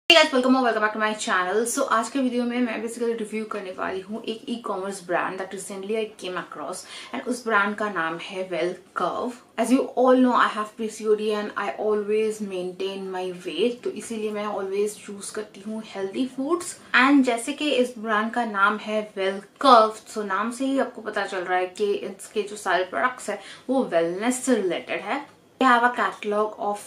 Guys welcome back to my channel. So आज के video में मैं बेसिकली रिव्यू करने वाली हूँ एक ecommerce brand that recently I came across and उस ब्रांड का नाम है well curve. As you all know I have PCOD and I always maintain my weight, तो इसीलिए मैं ऑलवेज चूज करती हूँ हेल्दी फूड्स। एंड जैसे कि इस ब्रांड का नाम है वेल कर्व, सो नाम से ही आपको पता चल रहा है कि इसके जो सारे प्रोडक्ट्स है वो वेलनेस से रिलेटेड है। I have a catalog of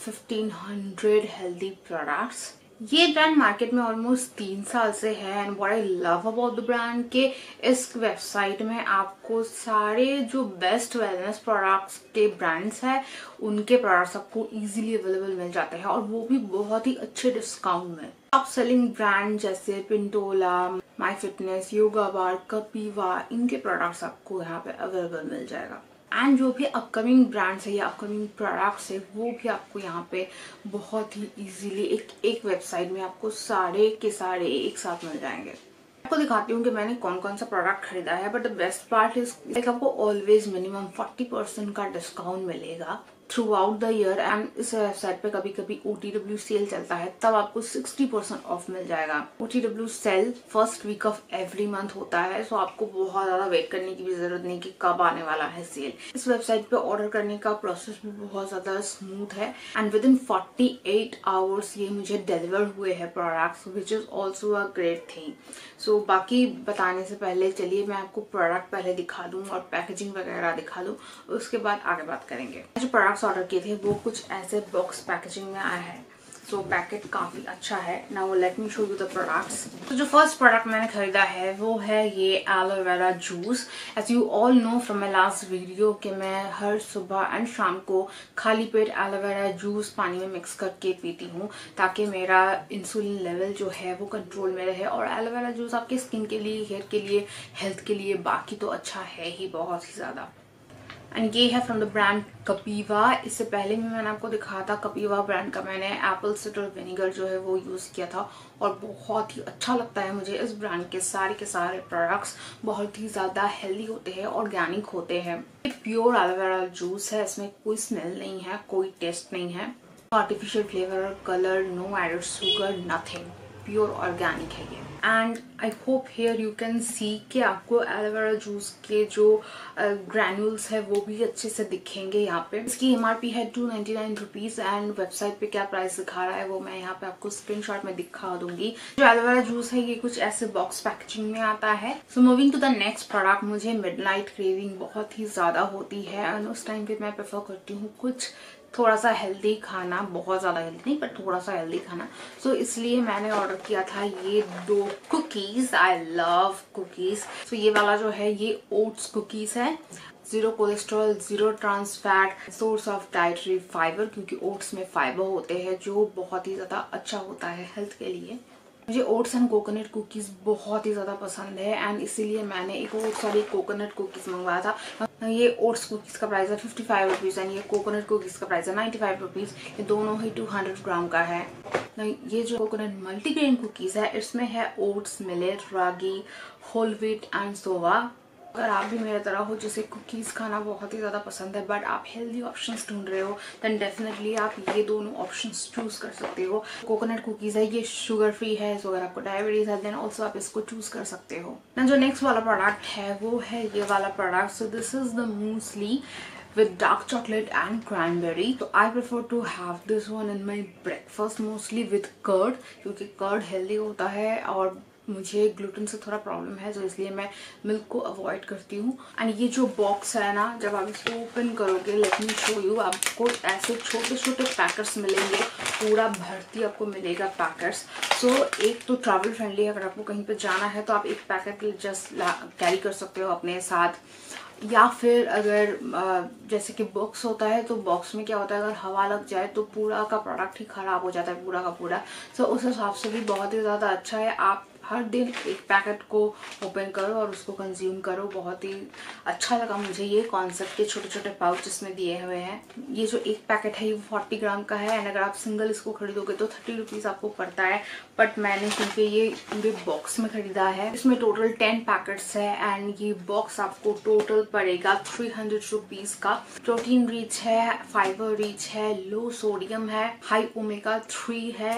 1500 healthy products. ये ब्रांड मार्केट में ऑलमोस्ट 3 साल से है and what I love about the brand के इस वेबसाइट में आपको सारे जो बेस्ट वेलनेस प्रोडक्ट्स के ब्रांड्स है उनके प्रोडक्ट्स आपको इजीली अवेलेबल मिल जाते हैं और वो भी बहुत ही अच्छे डिस्काउंट में। टॉप सेलिंग ब्रांड जैसे पिंटोला, माई फिटनेस, योगा बार, कपीवा, इनके प्रोडक्ट्स आपको यहाँ पे अवेलेबल मिल जाएगा। एंड जो भी अपकमिंग ब्रांड्स है या अपकमिंग प्रोडक्ट्स है वो भी आपको यहाँ पे बहुत ही इजीली एक वेबसाइट में आपको सारे के सारे एक साथ मिल जाएंगे। आपको दिखाती हूँ कि मैंने कौन कौन सा प्रोडक्ट खरीदा है, but the best part is like आपको ऑलवेज मिनिमम 40% का डिस्काउंट मिलेगा throughout the year. And इस वेबसाइट पे कभी कभी OTW सेल चलता है तब आपको 60% ऑफ मिल जाएगा। OTW sale first week of every month होता है, सो आपको बहुत ज्यादा वेट करने की भी जरूरत नहीं कि कब आने वाला है सेल। इस वेबसाइट पे ऑर्डर करने का प्रोसेस भी बहुत ज्यादा स्मूथ है एंड विद इन 48 आवर्स ये मुझे डिलीवर हुए हैं products, which is also a great thing. So बाकी बताने से पहले चलिए मैं आपको प्रोडक्ट पहले दिखा दूं और पैकेजिंग वगैरह दिखा दूं, उसके बाद आगे बात करेंगे। जो प्रोडक्ट्स ऑर्डर किए थे वो कुछ ऐसे बॉक्स पैकेजिंग में आया है, सो पैकेट काफी अच्छा है। Now let me show you the products. तो जो फर्स्ट प्रोडक्ट मैंने खरीदा है वो है ये aloe vera juice. As you all know from my last video कि मैं हर सुबह एंड शाम को खाली पेट एलोवेरा जूस पानी में मिक्स करके पीती हूँ ताकि मेरा इंसुलिन लेवल जो है वो कंट्रोल में रहे। और एलोवेरा जूस आपके स्किन के लिए, हेयर के लिए, हेल्थ के लिए बाकी तो अच्छा है ही बहुत ही ज्यादा। एंड ये है फ्रॉम द ब्रांड कपीवा। इससे पहले भी मैंने आपको दिखाया था कपीवा ब्रांड का, मैंने एप्पल साइडर विनेगर जो है वो यूज किया था और बहुत ही अच्छा लगता है मुझे। इस ब्रांड के सारे प्रोडक्ट्स बहुत ही ज्यादा हेल्दी होते हैं, ऑर्गेनिक होते हैं। ये प्योर एलोवेरा जूस है, इसमें कोई स्मेल नहीं है, कोई टेस्ट नहीं है, artificial flavour, colour, no added sugar, nothing, pure organic है ये। And I hope here you can see कि आपको एलोवेरा जूस के जो ग्रैन्यूल्स है वो भी अच्छे से दिखेंगे यहाँ पे। इसकी MRP है 299 रुपीज एंड वेबसाइट पे क्या प्राइस दिखा रहा है वो मैं यहाँ पे आपको स्क्रीनशॉट में दिखा दूंगी। जो एलोवेरा जूस है ये कुछ ऐसे बॉक्स पैकेजिंग में आता है। So moving to the next product, मुझे मिडनाइट क्रेविंग बहुत ही ज्यादा होती है एंड उस टाइम पे मैं प्रेफर करती हूँ कुछ थोड़ा सा हेल्दी खाना, बहुत ज्यादा हेल्दी नहीं पर थोड़ा सा हेल्दी खाना। सो इसलिए मैंने ऑर्डर किया था ये 2 cookies. I love cookies. So ये वाला जो है ये ओट्स कुकीज है, 0 cholesterol, 0 trans fat, source of dietary fibre, क्योंकि ओट्स में फाइबर होते हैं जो बहुत ही ज्यादा अच्छा होता है हेल्थ के लिए। मुझे ओट्स एंड कोकोनट कुकीज बहुत ही ज्यादा पसंद है एंड इसीलिए मैंने एक ओट्स और एक कोकोनट कुकीज मंगवाया था। ये ओट्स कुकीज का प्राइस है 55 रुपीज एंड ये कोकोनट कुकीज का प्राइस है 95 रुपीज। ये दोनों ही 200 ग्राम का है। ये जो कोकोनट मल्टीग्रेन कुकीज है इसमें है oats, millet, ragi, whole wheat and सोवा। अगर आप भी मेरे तरह हो जिसे कुकीज खाना बहुत ही ज्यादा पसंद है बट आप हेल्दी ऑप्शंस ढूंढ रहे हो देन डेफिनेटली आप ये दोनों ऑप्शंस चूज कर सकते हो। कोकोनट कुकीज है, ये शुगर फ्री है, सो अगर आपको डायबिटीज है देन ऑल्सो आप इसको चूज कर सकते हो। जो नेक्स्ट वाला प्रोडक्ट है वो है ये वाला product. So this is the muesli with dark chocolate and cranberry. So I prefer to have this one in my breakfast mostly with curd, क्योंकि कर्ड हेल्दी होता है और मुझे ग्लूटेन से थोड़ा प्रॉब्लम है तो इसलिए मैं मिल्क को अवॉइड करती हूँ। एंड ये जो बॉक्स है ना, जब आप इसको ओपन करोगे, लेट मी शो यू, आपको ऐसे छोटे छोटे पैकेट्स मिलेंगे, पूरा भर्ती आपको मिलेगा पैकेट्स। सो एक तो ट्रैवल फ्रेंडली है, अगर आपको कहीं पे जाना है तो आप एक पैकेट जस्ट कैरी कर सकते हो अपने साथ, या फिर अगर जैसे कि बॉक्स होता है तो बॉक्स में क्या होता है अगर हवा लग जाए तो पूरा का प्रोडक्ट ही खराब हो जाता है, पूरा का पूरा। सो उस हिसाब से भी बहुत ही ज़्यादा अच्छा है। आप हर दिन एक पैकेट को ओपन करो और उसको कंज्यूम करो। बहुत ही अच्छा लगा मुझे ये कॉन्सेप्ट के छोटे छोटे पाउच इसमें दिए हुए हैं। ये जो एक पैकेट है ये 40 ग्राम का है एंड अगर आप सिंगल इसको खरीदोगे तो 30 रुपीज़ आपको पड़ता है, बट मैंने क्योंकि ये पूरे बॉक्स में खरीदा है, इसमें टोटल 10 पैकेट्स है एंड ये बॉक्स आपको टोटल पड़ेगा 300 रुपीज़ का। प्रोटीन रिच है, फाइबर रिच है, लो सोडियम है, हाई ओमेगा 3 है,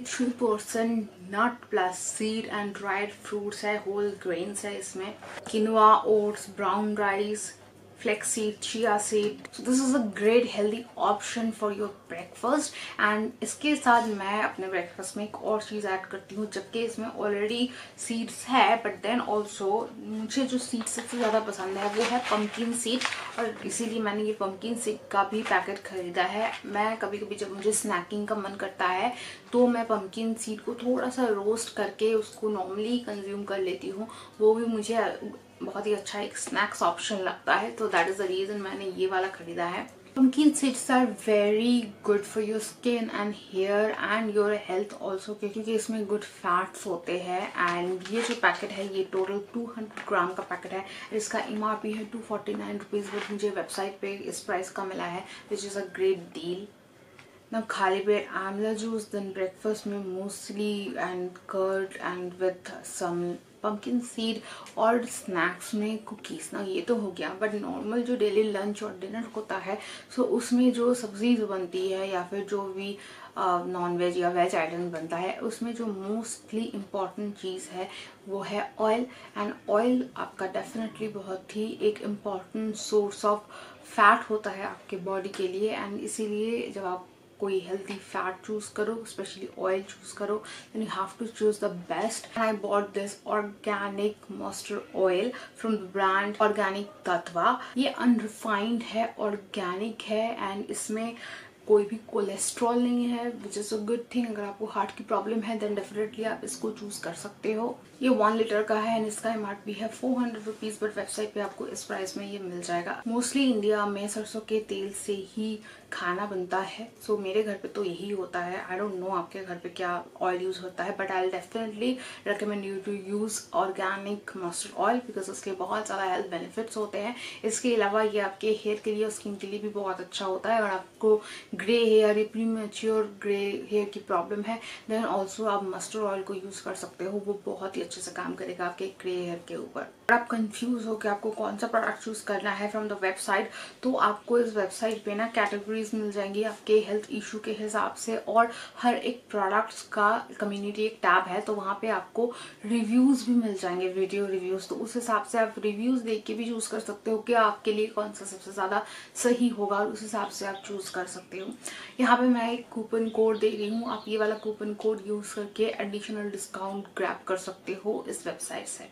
83% nut plus seed and dried fruits है, होल ग्रेन्स है इसमें, quinoa, oats, brown rice, flaxseed, chia seed. So this is a great healthy option for your breakfast. And इसके साथ मैं अपने ब्रेकफास्ट में एक और चीज़ ऐड करती हूँ, जबकि इसमें ऑलरेडी सीड्स है, बट देन ऑल्सो मुझे जो सीड सबसे ज़्यादा पसंद है वो है पम्पकिन सीड, और इसीलिए मैंने ये पम्पकिन सीड का भी पैकेट खरीदा है। मैं कभी कभी जब मुझे स्नैकिंग का मन करता है तो मैं पम्पकिन सीड को थोड़ा सा रोस्ट करके उसको नॉर्मली कंज्यूम कर लेती हूँ। वो भी मुझे बहुत ही अच्छा एक स्नैक्स ऑप्शन लगता है, तो दैट इज द रीजन मैंने ये वाला खरीदा है। Pumpkin seeds are very good for your skin and hair and your health also, क्योंकि इसमें good fats होते हैं। एंड ये जो पैकेट है ये टोटल 200 ग्राम का पैकेट है। इसका MRP है 249 रुपीज़, बट मुझे वेबसाइट पे इस प्राइस का मिला है, which is a great deal. ना खाली पेट आंवला जूस, देन ब्रेकफास्ट में muesli and curd and with some pumpkin seed, और स्नैक्स में कुकीज़। ना ये तो हो गया, बट नॉर्मल जो डेली लंच और डिनर होता है सो उसमें जो सब्जी बनती है या फिर जो भी नॉन वेज या वेज आइटम बनता है उसमें जो मोस्टली इम्पॉर्टेंट चीज़ है वो है ऑयल। एंड ऑयल आपका डेफिनेटली बहुत ही एक इम्पॉर्टेंट सोर्स ऑफ फैट होता है आपके बॉडी के लिए, एंड इसीलिए जब आप कोई हेल्थी फैट चूज करो, स्पेशली ऑयल चूज करो, then you have to choose the best. And I bought this organic mustard oil from the brand Organic Tatva. ये unrefined है, organic है, and इसमें कोई भी कोलेस्ट्रॉल नहीं है, which is a good thing. अगर आपको हार्ट की प्रॉब्लम है देन डेफिनेटली आप इसको चूज कर सकते हो। ये 1 लीटर का है एंड इसका MRP है 400 रुपीज़, बट वेबसाइट पे आपको इस प्राइस में ये मिल जाएगा। मोस्टली इंडिया में सरसों के तेल से ही खाना बनता है, सो मेरे घर पे तो यही होता है। आई डोंट नो आपके घर पे क्या ऑयल यूज होता है, but I definitely recommend you to use organic mustard oil because उसके बहुत ज़्यादा हेल्थ बेनिफिट्स होते हैं। इसके अलावा ये आपके हेयर के लिए और स्किन के लिए भी बहुत अच्छा होता है। अगर आपको ग्रे हेयर या प्रीमेच्योर ग्रे हेयर की प्रॉब्लम है देन ऑल्सो आप मस्टर्ड ऑयल को यूज कर सकते हो, वो बहुत ही अच्छे से काम करेगा आपके ग्रे हेयर के ऊपर। अगर आप कंफ्यूज हो कि आपको कौन सा प्रोडक्ट चूज करना है फ्रॉम द वेबसाइट, तो आपको इस वेबसाइट पे ना कैटेगरीज मिल जाएंगी आपके हेल्थ इशू के हिसाब से, और हर एक प्रोडक्ट्स का कम्युनिटी एक टैब है, तो वहाँ पे आपको रिव्यूज भी मिल जाएंगे, वीडियो रिव्यूज। तो उस हिसाब से आप रिव्यूज देख के भी चूज कर सकते हो कि आपके लिए कौन सा सबसे ज्यादा सही होगा, और उस हिसाब से आप चूज कर सकते हो। यहाँ पे मैं एक कूपन कोड दे रही हूँ, आप ये वाला कूपन कोड यूज करके एडिशनल डिस्काउंट ग्रैब कर सकते हो इस वेबसाइट से।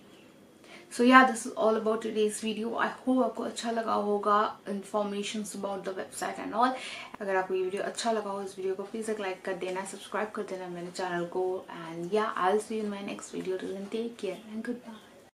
So yeah, this is all about today's video. I hope आपको अच्छा लगा होगा informations about the website and all. अगर आपको ये वीडियो अच्छा लगा हो इस वीडियो को प्लीज एक लाइक कर देना, सब्सक्राइब कर देना मेरे चैनल को, and yeah, I'll see you in my next video. Till then, take care and goodbye.